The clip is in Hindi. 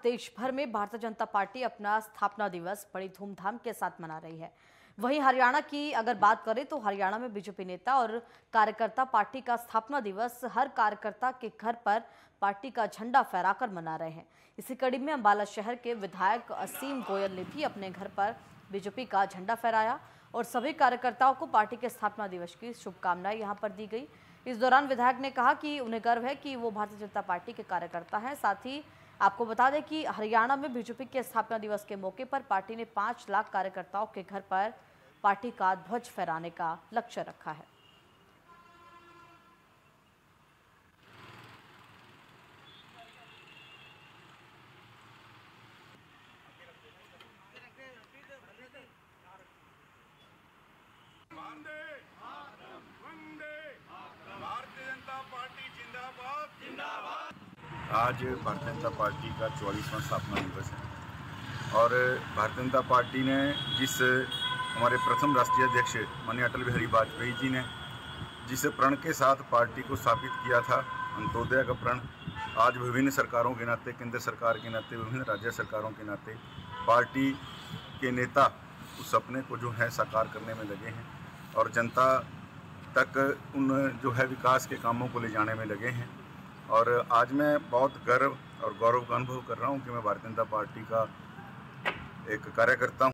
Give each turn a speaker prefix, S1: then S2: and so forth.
S1: देश भर में भारतीय जनता पार्टी अपना स्थापना दिवस बड़ी धूमधाम के साथ मना रही है। वहीं हरियाणा की अगर बात करें तो हरियाणा में बीजेपी नेता और कार्यकर्ता पार्टी का स्थापना दिवस हर कार्यकर्ता के घर पर पार्टी का झंडा फहराकर मना रहे हैं। इसी कड़ी में अंबाला शहर के विधायक असीम गोयल ने भी अपने घर पर बीजेपी का झंडा फहराया और सभी कार्यकर्ताओं को पार्टी के स्थापना दिवस की शुभकामनाएं यहां पर दी गई। इस दौरान विधायक ने कहा कि उन्हें गर्व है कि वो भारतीय जनता पार्टी के कार्यकर्ता हैं। साथ ही आपको बता दें कि हरियाणा में बीजेपी के स्थापना दिवस के मौके पर पार्टी ने 5 लाख कार्यकर्ताओं के घर पर पार्टी का ध्वज फहराने का लक्ष्य रखा है।
S2: भारतीय जनता पार्टी जिंदाबाद जिंदाबाद।
S3: आज भारतीय जनता पार्टी का 44वां स्थापना दिवस है और भारतीय जनता पार्टी ने जिस हमारे प्रथम राष्ट्रीय अध्यक्ष माननीय अटल बिहारी वाजपेयी जी ने जिस प्रण के साथ पार्टी को स्थापित किया था, अंत्योदय का प्रण, आज विभिन्न सरकारों के नाते, केंद्र सरकार के नाते, विभिन्न राज्य सरकारों के नाते पार्टी के नेता उस सपने को जो है साकार करने में लगे हैं और जनता तक उन जो है विकास के कामों को ले जाने में लगे हैं। और आज मैं बहुत गर्व और गौरव का अनुभव कर रहा हूँ कि मैं भारतीय जनता पार्टी का एक कार्यकर्ता हूँ।